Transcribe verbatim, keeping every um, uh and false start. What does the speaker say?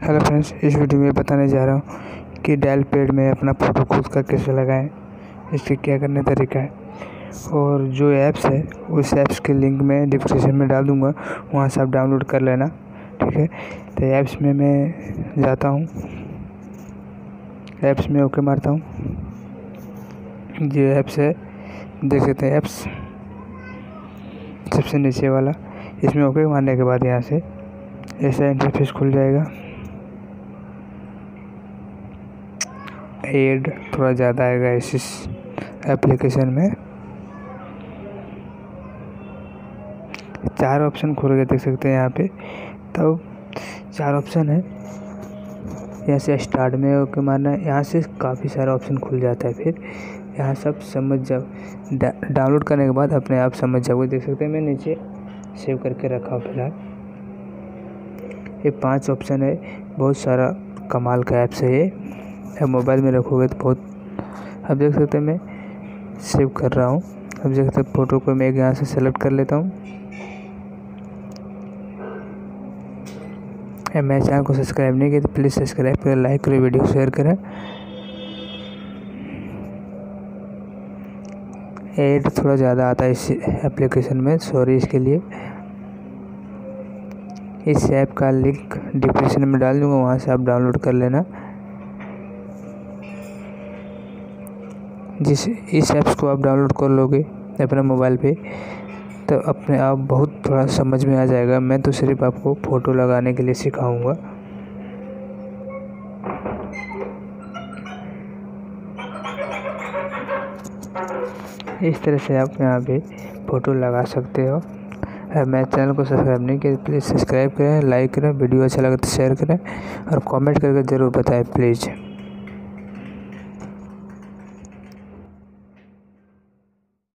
Hello friends, इस video में बताने जा रहा हूँ कि डायल पैड में अपना फ़ोटो खुद का कैसे लगाएं। इसके क्या करने तरीका है और जो ऐप्स है उस ऐप्स के लिंक मैं डिस्क्रिप्शन में डाल दूँगा, वहाँ से आप डाउनलोड कर लेना। ठीक है, तो ऐप्स में मैं जाता हूँ, ऐप्स में ओके मारता हूँ। ये ऐप्स है, देख सकते हैं ऐप्स सबसे नीचे वाला। इसमें ओके मारने के बाद यहाँ से ऐसा इंटरफेस खुल जाएगा। एड थोड़ा ज़्यादा आएगा इस एप्लीकेशन में। चार ऑप्शन खुल गए, देख सकते हैं यहाँ पे। तो चार ऑप्शन है, यहाँ से स्टार्ट में ओके मारना है। यहाँ से काफ़ी सारा ऑप्शन खुल जाता है। फिर यहाँ सब समझ जाओ, डाउनलोड करने के बाद अपने आप समझ जाओगे। देख सकते हैं मैं नीचे सेव करके रखा हूँ फिलहाल। ये पांच ऑप्शन है, बहुत सारा कमाल का ऐप्स है ये। अब मोबाइल में रखोगे तो बहुत। अब देख सकते हैं मैं सेव कर रहा हूँ। अब देख सकते हैं फ़ोटो को मैं यहाँ से सेलेक्ट कर लेता हूँ। मेरे चैनल को सब्सक्राइब नहीं किया तो प्लीज़ सब्सक्राइब करें, लाइक करें, वीडियो शेयर करें। एड थोड़ा ज़्यादा आता है इस एप्लीकेशन में, सॉरी इसके लिए। इस ऐप का लिंक डिस्क्रिप्शन में डाल दूँगा, वहाँ से आप डाउनलोड कर लेना। जिस इस ऐप्स को आप डाउनलोड कर लोगे अपने मोबाइल पे तो अपने आप बहुत थोड़ा समझ में आ जाएगा। मैं तो सिर्फ आपको फ़ोटो लगाने के लिए सिखाऊंगा। इस तरह से आप यहाँ पे फ़ोटो लगा सकते हो। मेरे चैनल को सब्सक्राइब नहीं किया प्लीज़ सब्सक्राइब करें, लाइक करें, वीडियो अच्छा लगे तो शेयर करें और कमेंट करके ज़रूर बताएं प्लीज़।